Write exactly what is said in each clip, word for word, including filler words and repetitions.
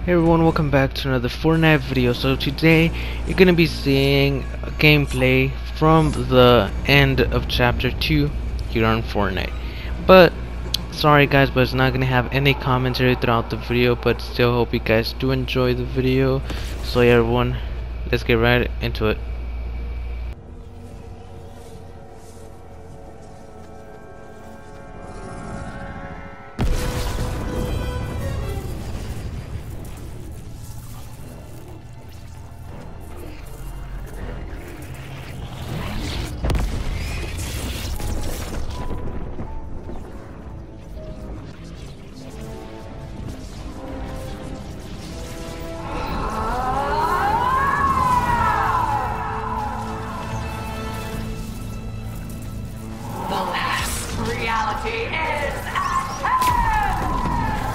Hey everyone, welcome back to another Fortnite video. So today you're gonna be seeing a gameplay from the end of chapter two here on Fortnite. But sorry guys, but it's not gonna have any commentary throughout the video, but still hope you guys do enjoy the video. So yeah everyone, let's get right into it. Reality is at hand!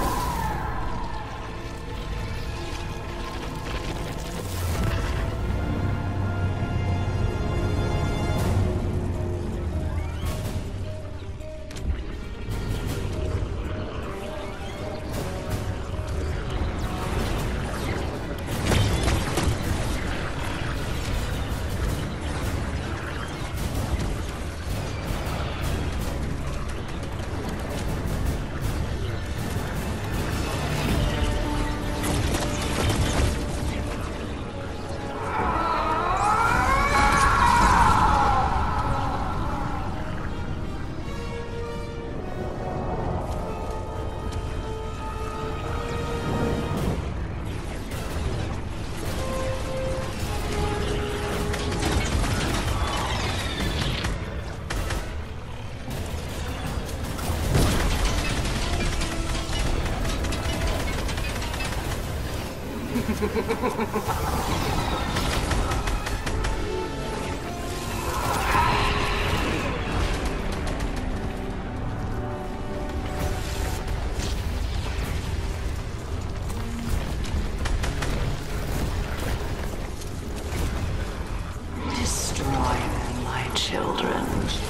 Destroy them, my children.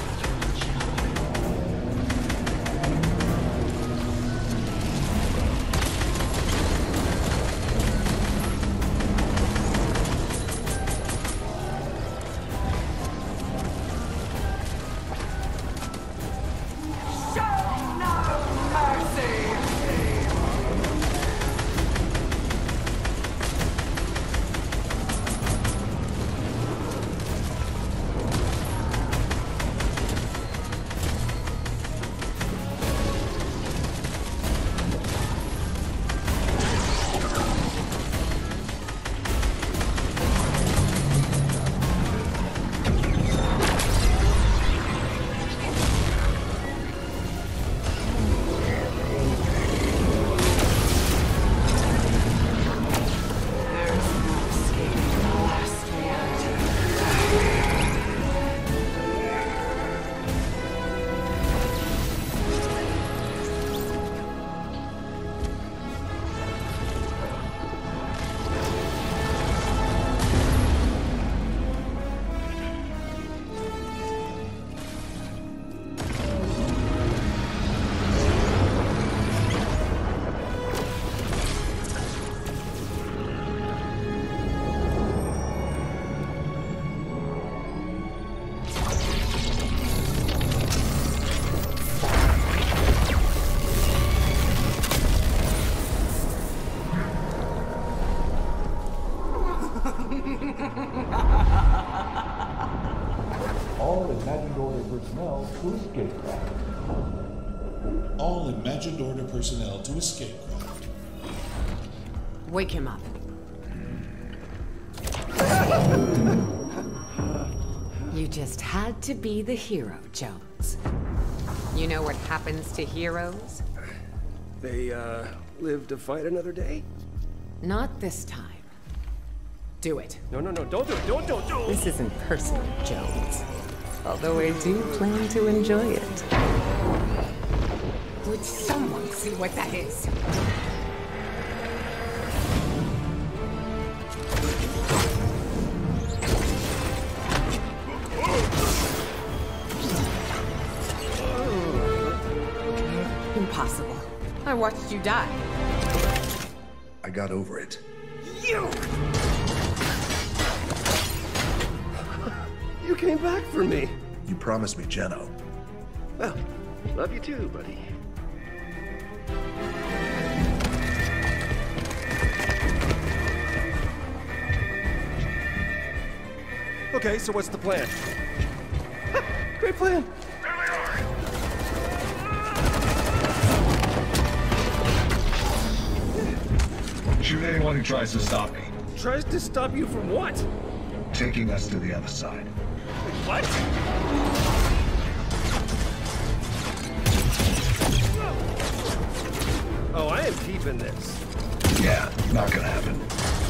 All imagined order personnel to escape craft. All imagined order personnel to escape craft. Wake him up. You just had to be the hero, Jones. You know what happens to heroes? They, uh, live to fight another day? Not this time. Do it. No, no, no, don't do it, don't, don't, don't! This isn't personal, Jones. Although I do plan to enjoy it. Would someone see what that is? Impossible. I watched you die. I I got over it. You! You came back for me. You promised me Geno. Well, love you too, buddy. Okay, so what's the plan? Great plan. Shoot anyone who tries to stop me. Tries to stop you from what? Taking us to the other side. What? Oh, I am keeping this. Yeah, not gonna happen.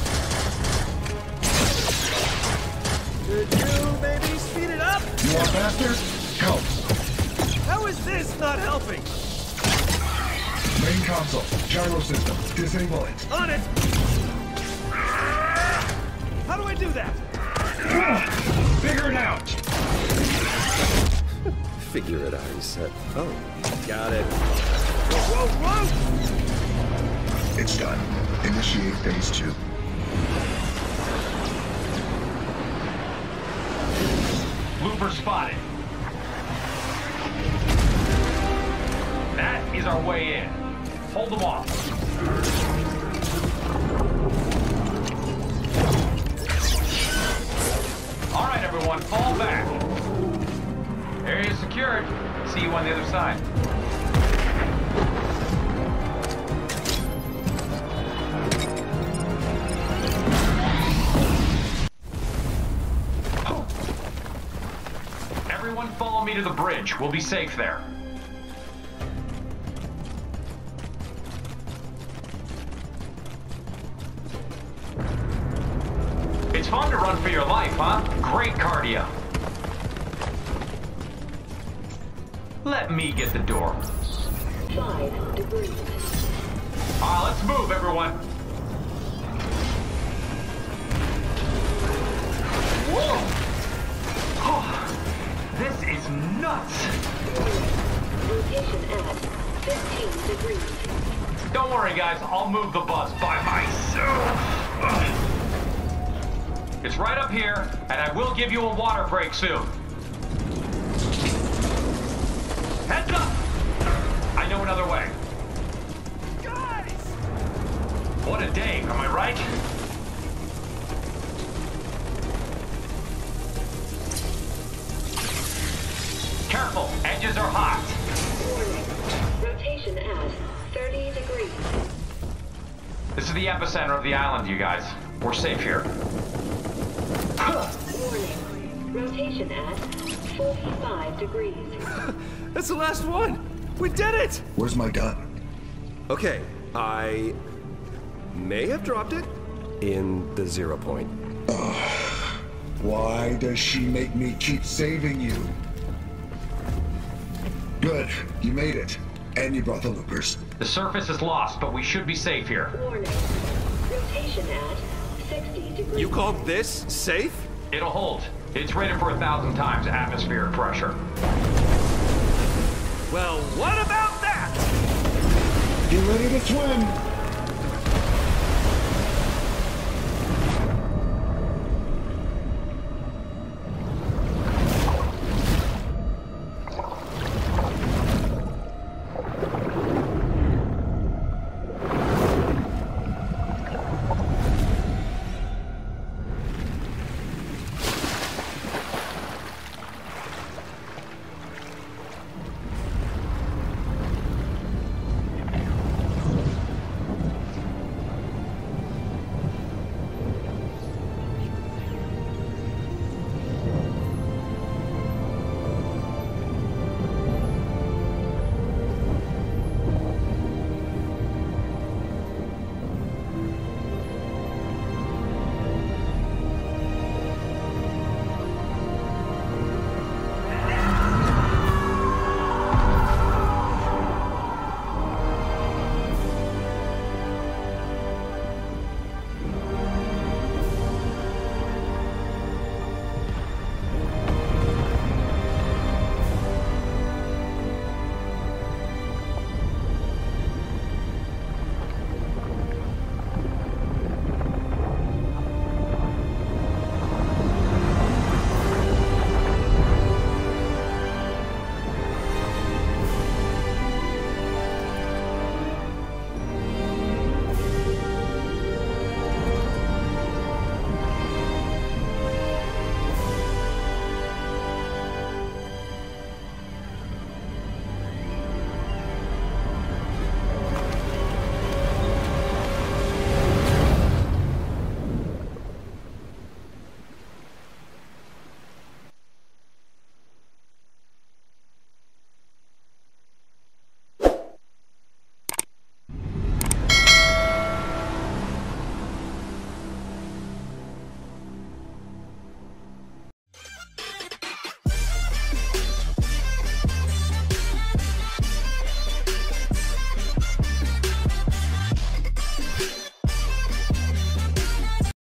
Could you maybe speed it up? You want faster? Help. How is this not helping? Main console, gyro system, disable it. On it! How do I do that? Figure it out. Figure it out, he said. Oh, got it. Whoa, whoa, whoa! It's done. Initiate phase two. Looper spotted. That is our way in. Hold them off. All right, everyone, fall back. Area secured. See you on the other side. Everyone follow me to the bridge. We'll be safe there. It's fun to run for your life, huh? Great cardio. Let me get the door. Five degrees. All right, let's move, everyone. Whoa! Oh, this is nuts. Rotation at fifteen degrees. Don't worry, guys. I'll move the bus by myself. Ugh. It's right up here, and I will give you a water break soon. Heads up! I know another way. Guys! What a day, am I right? Careful, edges are hot. Warning. Rotation at thirty degrees. This is the epicenter of the island, you guys. We're safe here. Warning. Rotation at forty-five degrees. That's the last one! We did it! Where's my gun? Okay, I may have dropped it in the zero point. Ugh. Why does she make me keep saving you? Good, you made it. And you brought the loopers. The surface is lost, but we should be safe here. Warning. Rotation at sixty degrees. You call this safe? It'll hold. It's rated for a thousand times atmospheric pressure. Well, what about that? Get ready to swim!